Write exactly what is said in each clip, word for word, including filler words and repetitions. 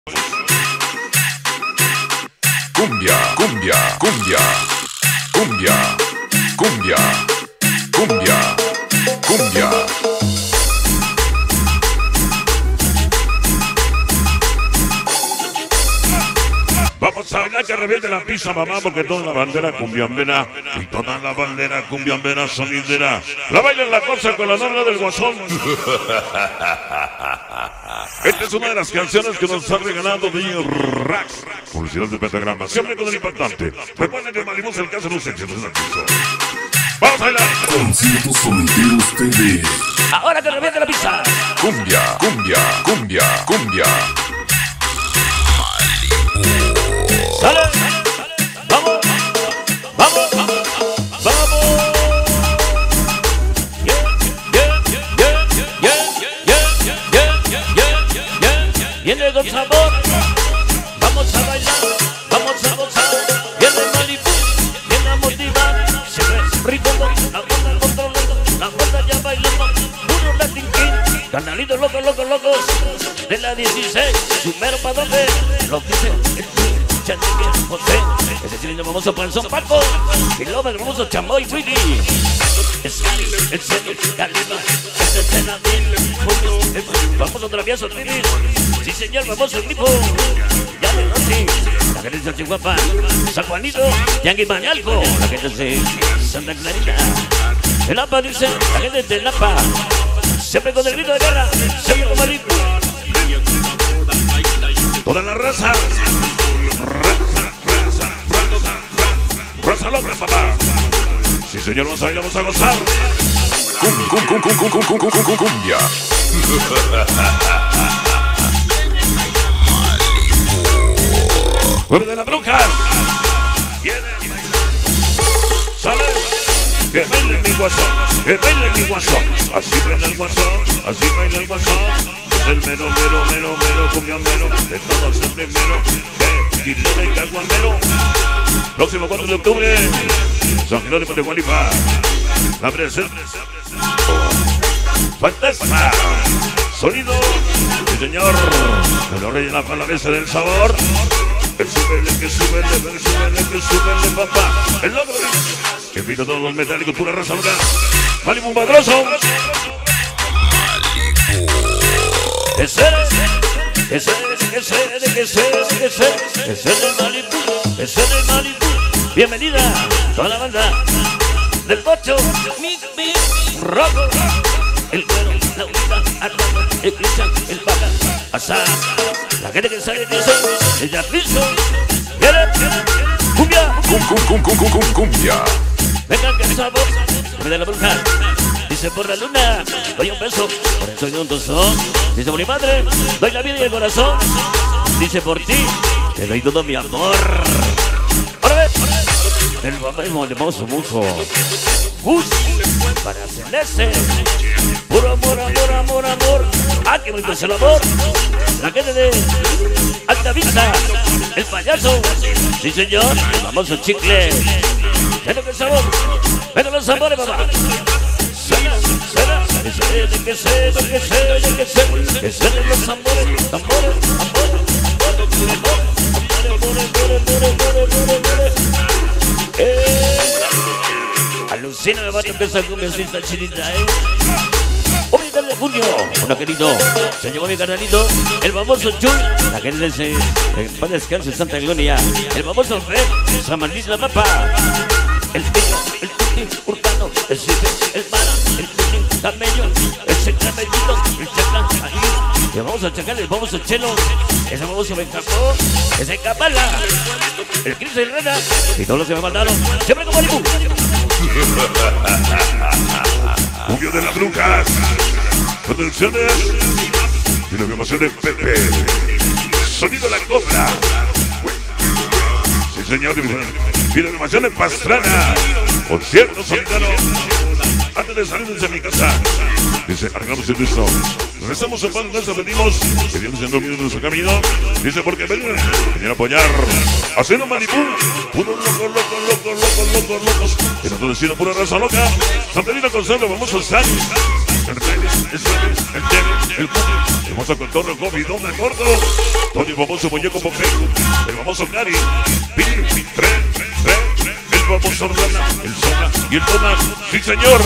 Cumbia, cumbia, cumbia, cumbia, cumbia, cumbia, cumbia. Vamos a bailar que reviente la pista, mamá, porque toda la bandera cumbiambera y toda la bandera cumbiambera sonidera. La bailan la cosa con la norma del guasón. Esta es una de las canciones que nos ha regalado D J Rax. Publicidad de Pentagrama, siempre con el impactante. Recuerden que Malibu es el caso de los éxitos en el piso. ¡Vamos a bailar! Conciertos Soneteros T V. Ahora que reviente la pista. Cumbia, cumbia, cumbia, cumbia. ¡Sale! ¡Vamos! ¡Vamos! ¡Vamos! Yeah, yeah, yeah, yeah, yeah, yeah, yeah, yeah, yeah. Viene con sabor. Vamos a bailar, vamos a gozar. Viene Malibu, viene a motivar. Siempre ritmo, la banda controlando, la banda ya bailando. Puro Latin King, canalitos locos, locos, locos. De la dieciséis, su mero pa' donde lo dice el José, ese cilindro famoso para el son Paco, y luego el famoso Chamoy Willy. Es el serio, Calima, es el Senadín, el famoso travieso Rivis. Sí señor, famoso el grifo. Ya le noche, la gente de Chihuahua, San Juanito, Yangui Mañalco, la gente de Santa Clarita. El Lapa dice, la gente de Lapa, siempre con el grito de guerra, siempre con Malibu. Toda la raza. Raza loca, papá. Sí, señor, vamos a ir, vamos a gozar. Cum, cum, cum, cum, cum, cum, cum, cum, cum, cumbia. Jueves de la bruja. Viene. Sale. Que baile mi guasón. Que baile mi guasón. Así baila el guasón. Así baila el guasón. Es el mero, mero, mero, mero, cumbia mero. De todos el primero. De Quilera y Caguamero. Próximo cuatro de octubre, San Jerónimo de Gualipa. La presencia Fantasma. Sonido, sí señor. Me lo rellena para la mesa del sabor. El súbele, que súbele, el súbele, que súbele, papá. El logro. Que invito a todos los metálicos, pura raza loca. Malibu Padroso. Ese es, ese es, ese es, ese es, ese es, ese es de Malibu, ese es de Malibu. Bienvenida toda la banda del Bocho, mi, mi, Roco, el Cuero, la Unita, Armando, el Cristian, el Paca, Asá, la gente que sale de eso, el Yacristo, viene, cumbia, Cum, cum, cum, cum, cum, cum, cumbia. venga que el sabor, me da la bruja. Dice por la luna, doy un beso, por eso soy un tozón. Dice por mi madre, doy la vida y el corazón. Dice por ti, te doy todo mi amor. ¡Órale! El bambismo le vamos mucho. Gus, para Celeste. Puro amor, amor, amor, amor. ¡Ah, qué bonito es el amor! La gente de Alta Vista, el payaso. Sí, señor, el famoso chicle. Ven que el sabor, ven los sabores, papá. Suena, suena, que se, que se, que se, que se, que se de los tambores, tambores, tambores, alucina, me va a empezar con mi cita chinita, eh. Un mitad de junio, una querido, se llevó mi carnalito, el famoso Chul, la gente de en paz descanse en Santa Gloria, el famoso Fred, San Martín la Papa, el Pillo, el Tuti, Hurtado, el Cipe, el Mara, el Tuti, Camello, el Secramellito, el Chacla, ahí, y vamos a checar el famoso Chelo, ese famoso me escapó, ese Capala, el Cris y Rena, y todos los que me mandaron, siempre como Malibu. Cumbia de las brujas. Producciones y la información de Pepe. Sonido La Cobra. Sí, señor. Y la información de Pastrana. Concierto solitario. Antes de salir desde mi casa, dice, arreglamos el listo. Regresamos en paz, nos pedimos que Dios nos envíe en nuestro camino. Dice, porque vengan, vengan a apoyar. Haciendo Malibu, puro loco, loco, loco, loco, loco, locos. Y nosotros decimos pura raza loca. Santelina Consuelo, vamos a estar. el Suárez, el Tere, el Cuni, el famoso Contorno, Gobi, Don de Gordo, Tony, famoso Muñeco Popé, el famoso Cari, Piri, Tren, Tren, el famoso Ordana, el Zona y el Donald. ¡Sí, señor!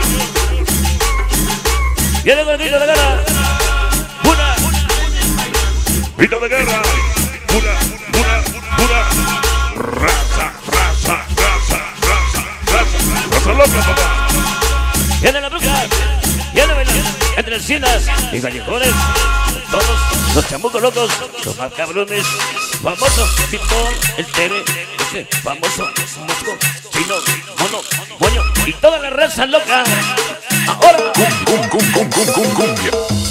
Viene gordito de guerra. Una. Grito de guerra. Pura, pura, pura. Raza, raza, raza, raza, raza. Raza loca, papá. Viene la bruja. Viene bailando entre encinas y callejones. Todos los chamucos locos, los más cabrones. Famoso Pitón, el Tere, ese famoso Mosco, Chino, Mono, Moño y toda la raza loca. Ahora. Cum, cum, cum, cum, cum, cumbia.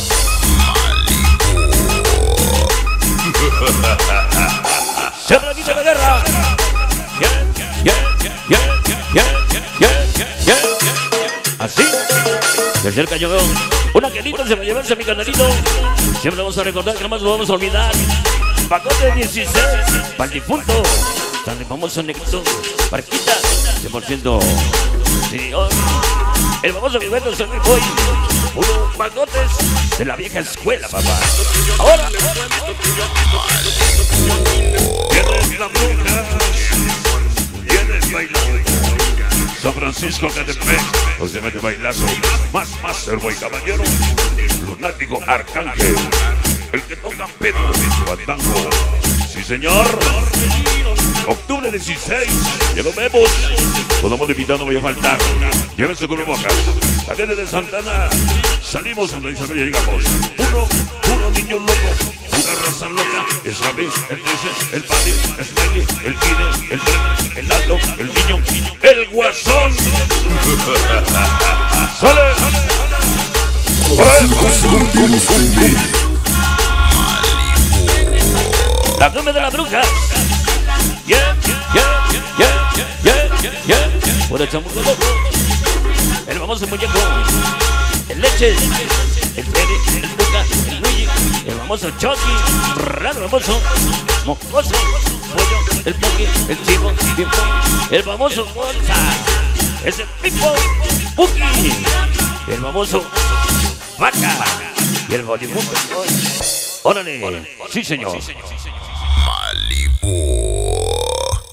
Se repite la guerra. Yeah, yeah, yeah, yeah, yeah, yeah, yeah. Así, desde el cañón, una quelita se va a llevarse a mi canalito. Siempre vamos a recordar que no más lo vamos a olvidar. Pacote dieciséis, para el difunto. Tan famoso negrito, Parquita, cien por ciento. Señor, el famoso Gilberto Servi Boy. Unos pacotes de la vieja escuela, papá. Ahora. Vienen las brujas, vienen bailando. San Francisco Catepec, los de mete bailazo. Más Master Boy Caballero, Lunático Arcángel, el que toca Pedro, Fandango. Sí, señor. Octubre dieciséis, ya lo vemos. Todo mundo invitado, no voy a faltar. Llévense con boca. La gente de Santana, salimos donde dice que ya llegamos. Uno, uno niño loco, una raza loca. Es Rabi, el trece, el Paddy, el Smiley, el Kine, el Tren, el Aldo, el Niño, el Guasón. ¡Sale! La cumbia de la bruja. Yeah, yeah, yeah, yeah, yeah, yeah. Por el chamuco loco. El famoso muñeco. El Leche. El Freddy, el Luca, el Luigi. El famoso Chucky. Raro famoso. Mocoso. Pollo. El Poki. El Chivo. El famoso Bolsa. Ese Pipo. Puki. El famoso Vaca. Y el Bolimundo. Órale. Sí, señor. Malibu.